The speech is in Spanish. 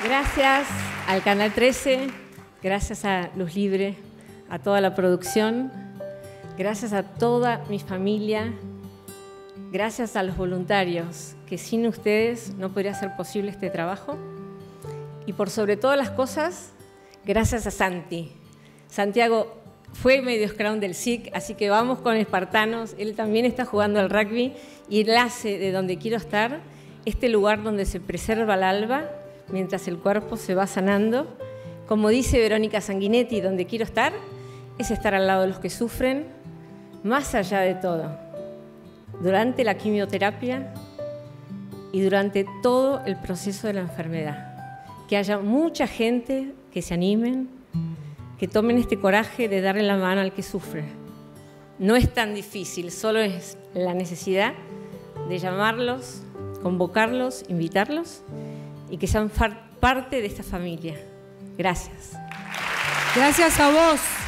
Gracias al Canal 13, gracias a Luz Libre, a toda la producción, gracias a toda mi familia, gracias a los voluntarios, que sin ustedes no podría ser posible este trabajo. Y por sobre todas las cosas, gracias a Santi. Santiago fue medio scrum del SIC, así que vamos con espartanos. Él también está jugando al rugby y él hace de donde quiero estar este lugar donde se preserva el alba mientras el cuerpo se va sanando. Como dice Verónica Sanguinetti, donde quiero estar es estar al lado de los que sufren, más allá de todo, durante la quimioterapia y durante todo el proceso de la enfermedad. Que haya mucha gente que se animen, que tomen este coraje de darle la mano al que sufre. No es tan difícil, solo es la necesidad de llamarlos, convocarlos, invitarlos y que sean parte de esta familia. Gracias. Gracias a vos.